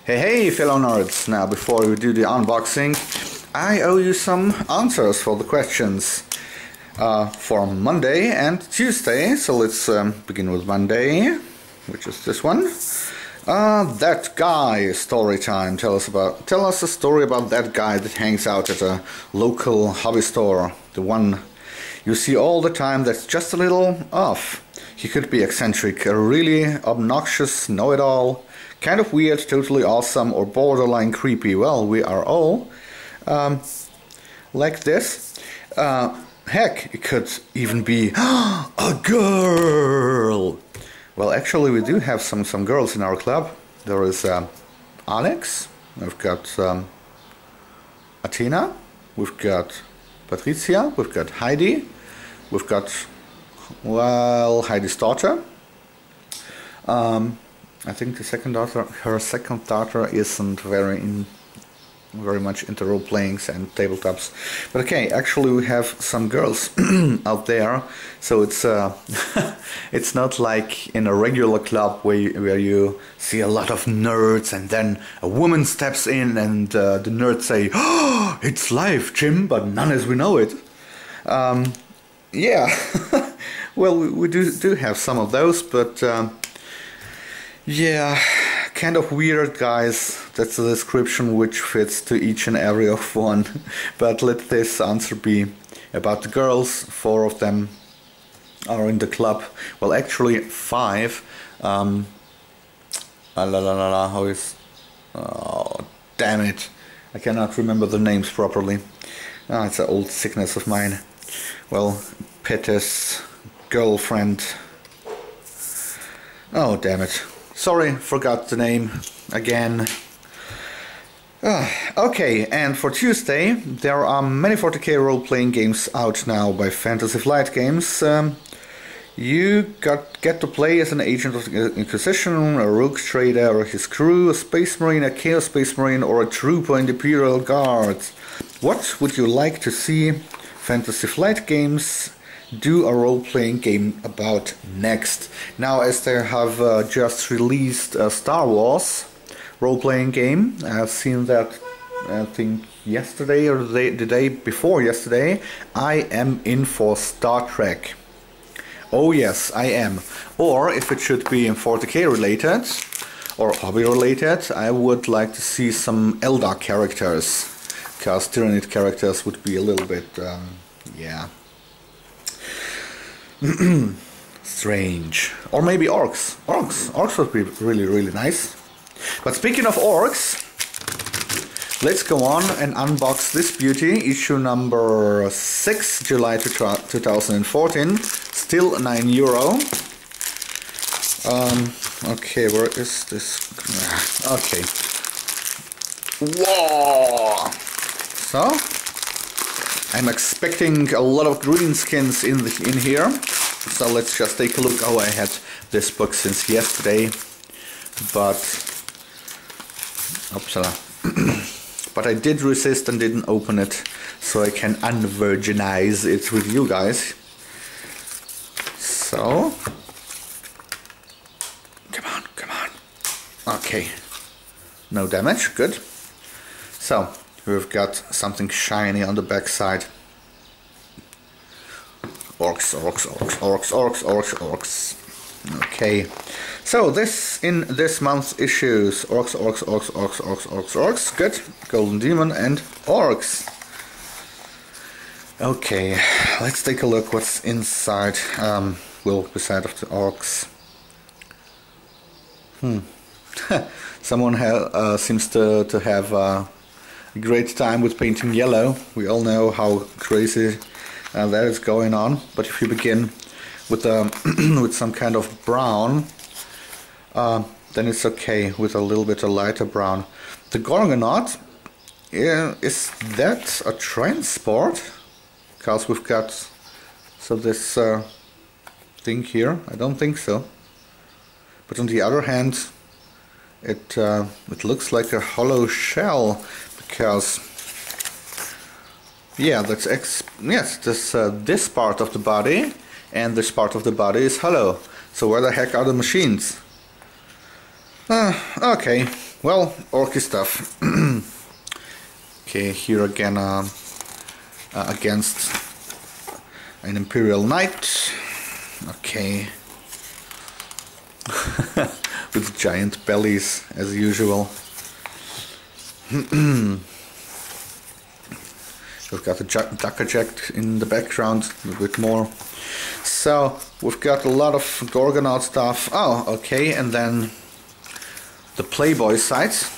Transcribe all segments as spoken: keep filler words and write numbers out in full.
Hey, hey, fellow nerds! Now, before we do the unboxing, I owe you some answers for the questions uh, for Monday and Tuesday. So let's um, begin with Monday, which is this one. Uh, that guy story time. Tell us about. Tell us a story about that guy that hangs out at a local hobby store. The one you see all the time that's just a little off. He could be eccentric, a really obnoxious know-it-all, kind of weird, totally awesome, or borderline creepy. Well, we are all um, like this. Uh, heck, it could even be a girl. Well, actually, we do have some some girls in our club. There is uh, Alex. We've got um, Athena. We've got Patricia. We've got Heidi. We've got, well, Heidi's daughter. Um, I think the second daughter, her second daughter, isn't very in, very much into role playings and tabletops. But okay, actually we have some girls out there, so it's uh, it's not like in a regular club where you, where you see a lot of nerds and then a woman steps in and uh, the nerds say, "Oh, it's live, Jim," but none as we know it. Um, yeah, well, we, we do do have some of those, but. Um, Yeah, kind of weird guys. That's a description which fits to each and every of one. But let this answer be about the girls. Four of them are in the club. Well, actually five. Um, la la la la. How is? Oh, damn it! I cannot remember the names properly. Ah, it's an old sickness of mine. Well, Pette's girlfriend. Oh, damn it. Sorry, forgot the name again. Uh, okay, and for Tuesday, there are many forty K role-playing games out now by Fantasy Flight Games. Um, you got get to play as an agent of the Inquisition, a rogue trader or his crew, a space marine, a chaos space marine, or a trooper in the Imperial Guard. What would you like to see Fantasy Flight Games do a role-playing game about next? Now, as they have uh, just released a Star Wars role-playing game, I've seen that, I think yesterday or the day, the day before yesterday. I am in for Star Trek. Oh yes, I am. Or if it should be in forty K related or hobby related, I would like to see some Eldar characters, because Tyranid characters would be a little bit, um, yeah, strange. Or maybe orcs. Orcs. Orcs would be really, really nice. But speaking of orcs, let's go on and unbox this beauty. Issue number six, July two thousand fourteen. Still nine euro. Um, okay, where is this? Okay. Whoa! So, I'm expecting a lot of green skins in the, in here, so let's just take a look. Oh, I had this book since yesterday, but upsala. But I did resist and didn't open it, so I can unvirginize it with you guys. So, come on, come on. Okay, no damage, good. So. We've got something shiny on the back side. Orcs, orcs, orcs, orcs, orcs, orcs, orcs. Okay. So this in this month's issues. Orcs, orcs, orcs, orcs, orcs, orcs, orcs. Good. Golden Demon and orcs. Okay. Let's take a look what's inside. Um, well, beside of the orcs. Hmm. Someone ha uh, seems to to have. Uh, A great time with painting yellow. We all know how crazy uh, that is going on. But if you begin with um, with some kind of brown, uh, then it's okay with a little bit of lighter brown. The Gorgonaut, yeah, is that a transport? Because we've got so this uh, thing here. I don't think so. But on the other hand, it uh, it looks like a hollow shell. Because, yeah, that's ex yes, this uh, this part of the body and this part of the body is hollow. So where the heck are the machines? Uh, okay, well, orky stuff. Okay, here again uh, uh, against an Imperial Knight. Okay. With giant bellies as usual. We've got the Duck Eject in the background a bit more. So we've got a lot of Gorgonaut stuff. Oh, okay, and then the Playboy sites.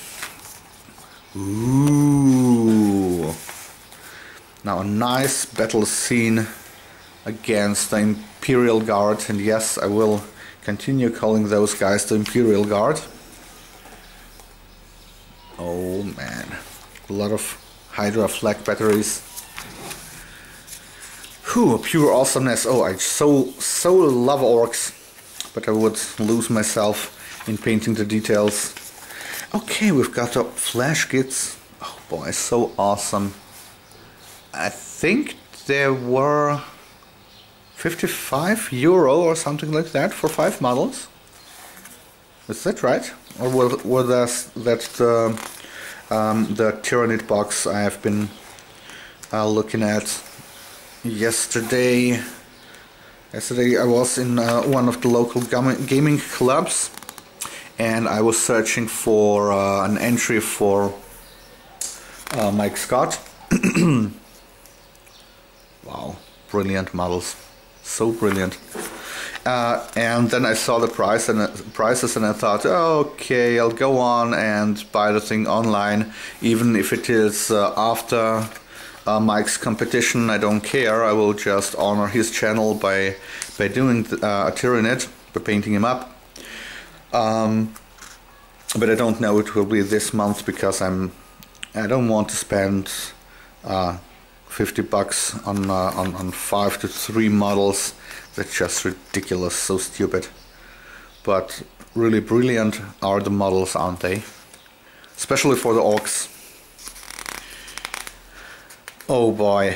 Ooh. Now a nice battle scene against the Imperial Guard, and yes, I will continue calling those guys the Imperial Guard. Oh man, a lot of Hydra flak batteries. Whew, pure awesomeness. Oh, I so, so love orcs, but I would lose myself in painting the details. Okay, we've got the flash kits. Oh boy, so awesome. I think there were fifty-five euro or something like that for five models. Is that right? Or were, were that, that the, um, the Tyranid box I have been uh, looking at yesterday? Yesterday I was in uh, one of the local gaming clubs and I was searching for uh, an entry for uh, Mike Scott. Wow, brilliant models. So brilliant. Uh, and then I saw the price and uh, prices and I thought, oh, okay, I'll go on and buy the thing online, even if it is uh, after uh, Mike's competition. I don't care. I will just honor his channel by by doing the, uh, a Tyranid, by painting him up. Um, but I don't know it will be this month because I'm I don't want to spend uh, fifty bucks on, uh, on on five to three models. That's just ridiculous, so stupid. But really brilliant are the models, aren't they? Especially for the orcs. Oh boy.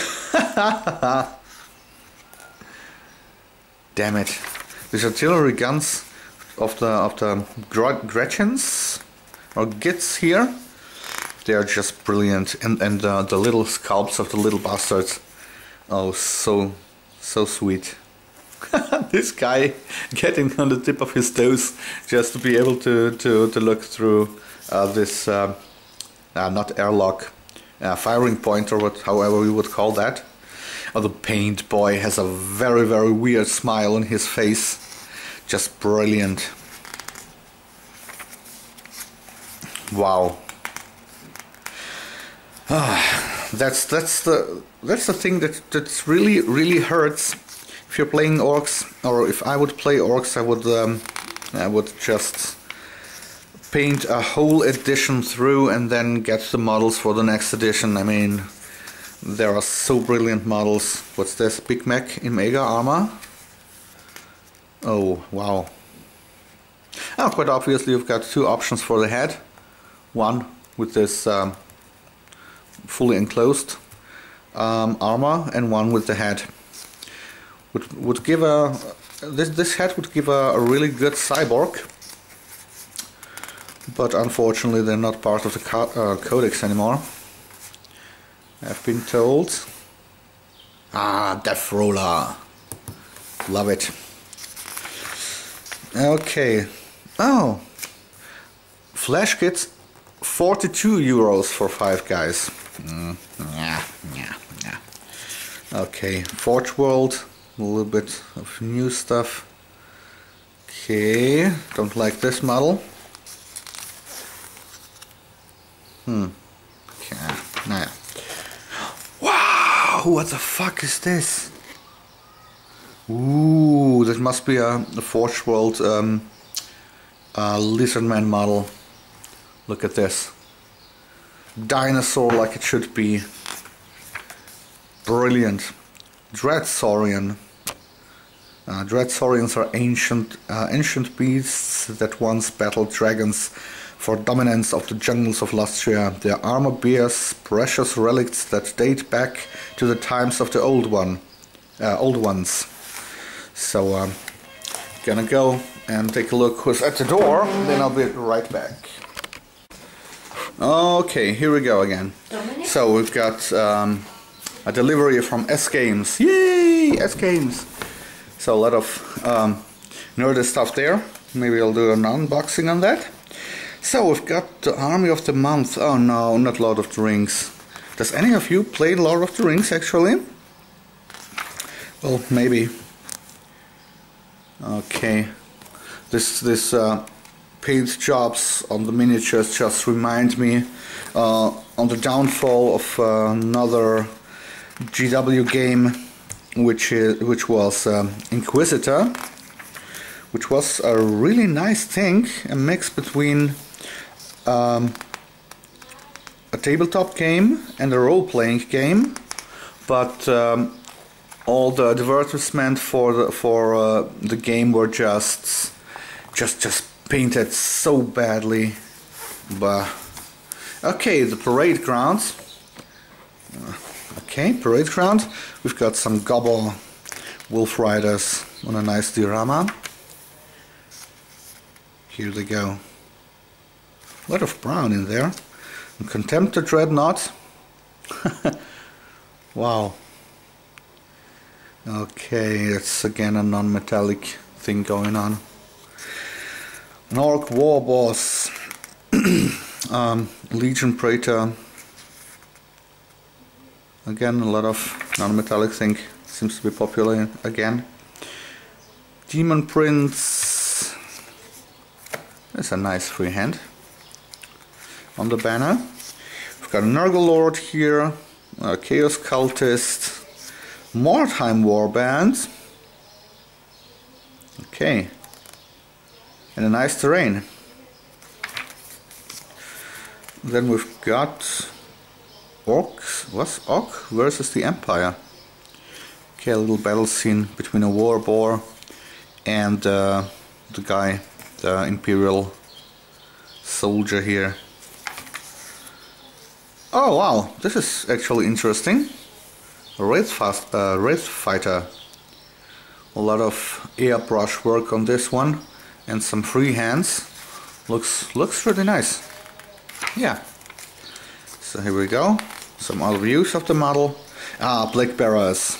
Damn it. These artillery guns of the of the Gretchens or Gits here, they are just brilliant. And and uh, the little sculpts of the little bastards. Oh, so so sweet. This guy getting on the tip of his toes just to be able to to to look through uh, this uh, uh, not airlock, uh, firing point, or what, however we would call that. Oh, the paint boy has a very very weird smile on his face. Just brilliant. Wow. Ah, that's that's the that's the thing that that's really really hurts. If you're playing orcs, or if I would play orcs, I would um, I would just paint a whole edition through and then get the models for the next edition. I mean, there are so brilliant models. What's this? Big Mac in Mega armor? Oh wow! Oh, quite obviously, you've got two options for the head. One with this um, fully enclosed um, armor, and one with the head. Would would give a this this head would give a, a really good cyborg, but unfortunately they're not part of the co uh, codex anymore. I've been told. Ah, Death Roller, love it. Okay. Oh, flash kits, forty-two euros for five guys. Mm, yeah, yeah, yeah. Okay, Forge World, a little bit of new stuff. Okay, don't like this model. Hmm. Okay, nah. Wow, what the fuck is this? Ooh, this must be a, a Forge World um, uh, Lizardman model. Look at this. Dinosaur like it should be. Brilliant. Dreadsaurian. Uh, Dreadsaurians are ancient, uh, ancient beasts that once battled dragons for dominance of the jungles of Lustria. Their armor bears precious relics that date back to the times of the old one, uh, old ones. So, um, gonna go and take a look who's at the door, then I'll be right back. Okay, here we go again. Dominic? So we've got um, a delivery from S Games. Yay! S Games. So a lot of um, nerdy stuff there. Maybe I'll do an unboxing on that. So we've got the Army of the Month. Oh no, not Lord of the Rings. Does any of you play Lord of the Rings actually? Well, maybe. Okay. This this uh, paint jobs on the miniatures just remind me uh, on the downfall of uh, another G W game, which is, which was um, Inquisitor, which was a really nice thing, a mix between um, a tabletop game and a role-playing game, but um, all the advertisements for the for uh, the game were just just just painted so badly. But okay, the parade grounds. Uh, okay, parade ground. We've got some Gobble Wolf Riders on a nice diorama. Here they go. A lot of brown in there. And Contemptor Dreadnought. Wow. Okay, it's again a non-metallic thing going on. An Orc War Boss. um, Legion Praetor. Again, a lot of non-metallic thing seems to be popular again. Demon Prince. That's a nice freehand on the banner. We've got a Nurgle Lord here, a Chaos Cultist, Mordheim Warband. Okay. And a nice terrain. Then we've got Orcs. What's Orc versus the Empire? Okay, a little battle scene between a war boar and uh, the guy, the Imperial soldier here. Oh wow, this is actually interesting. A Wraith fast, uh, Wraith fighter. A lot of airbrush work on this one, and some free hands. Looks looks really nice. Yeah. So here we go. Some other views of the model. Ah, Plague Bearers.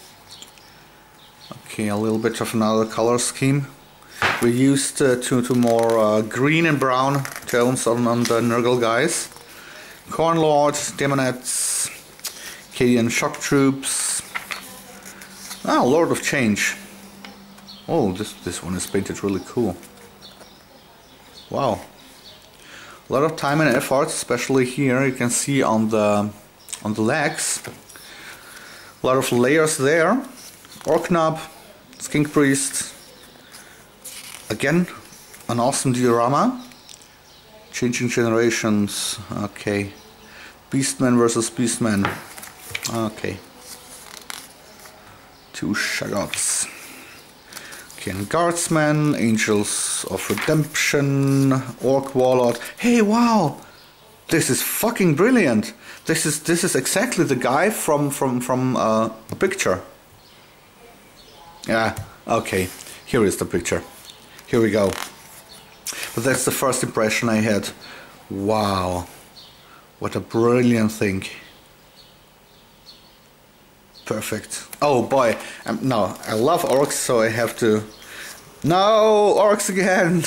Okay, a little bit of another color scheme. We used uh, to to more uh, green and brown tones on, on the Nurgle guys. Khorne Lord, Daemonettes, Cadian Shock Troops. Ah, Lord of Change. Oh, this this one is painted really cool. Wow. A lot of time and effort, especially here. You can see on the on the legs. A lot of layers there. Orknob, Skink Priest. Again, an awesome diorama. Changing Generations. Okay. Beastman versus Beastman. Okay. Two Shaggoths. Okay, and Guardsmen, Angels of Redemption, Orc Warlord. Hey, wow! This is fucking brilliant. This is this is exactly the guy from from from uh, a picture. Yeah. Okay. Here is the picture. Here we go. But that's the first impression I had. Wow. What a brilliant thing. Perfect. Oh boy. Um, no, I love orcs, so I have to... No! Orcs again!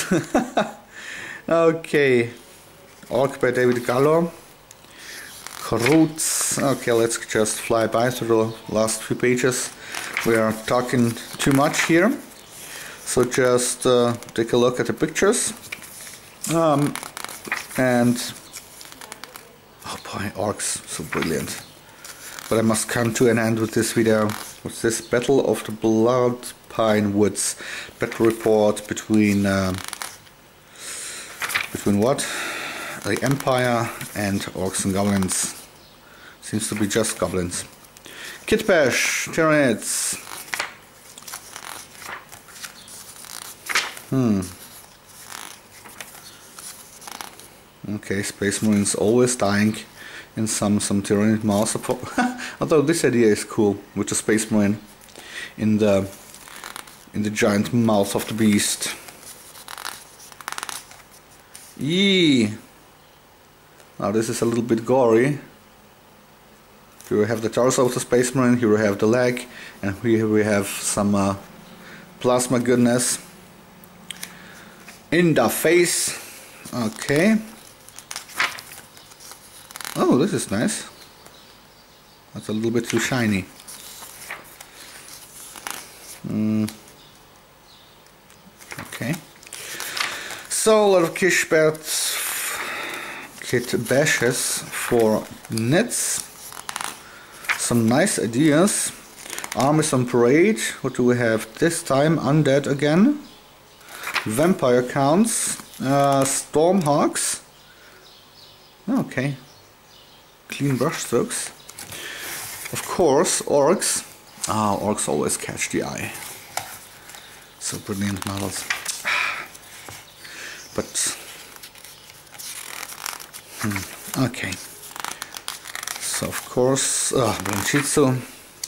Okay. Orc by David Gallo. Roots. Okay, let's just fly by through the last few pages. We are talking too much here. So just uh, take a look at the pictures. Um, and oh boy, orcs, so brilliant. But I must come to an end with this video. What's this? Battle of the Blood Pine Woods. Battle report between uh, between what? The Empire and orcs and goblins. Seems to be just goblins. Kitbash, Tyranids. Hmm. Okay, Space Marines always dying in some some Tyranid mouse. Although this idea is cool with the Space Marine in the in the giant mouth of the beast. Yee. Now this is a little bit gory. Here we have the torso of the Space Marine, here we have the leg, and here we have some uh, plasma goodness. In the face. Okay. Oh, this is nice. That's a little bit too shiny. Mm. Okay. So, a lot of Kishbert kit bashes for knits. Some nice ideas. Armies on Parade. What do we have this time? Undead again. Vampire counts. Uh, Stormhawks. Okay. Clean brushstrokes. Of course, orcs. Ah, orcs always catch the eye. So brilliant models. But hmm, okay. So of course, uh, Blanchitsu.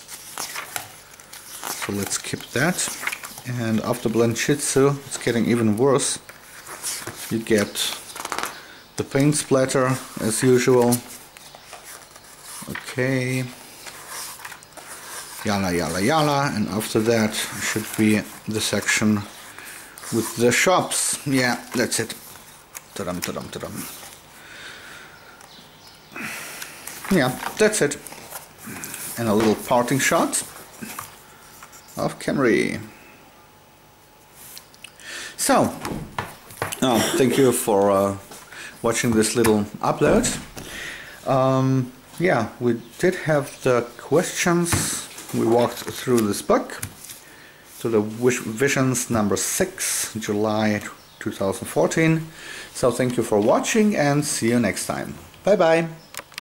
So let's skip that. And after Blanchitsu, it's getting even worse. You get the paint splatter as usual. Okay. Yala yala yala, and after that should be the section with the shops. Yeah, that's it. Ta-dum, ta-dum, ta-dum. Yeah, that's it. And a little parting shot of Khemri. So, oh, thank you for uh, watching this little upload. Um, yeah, we did have the questions. We walked through this book to the Visions number six, July two thousand fourteen. So thank you for watching and see you next time. Bye bye.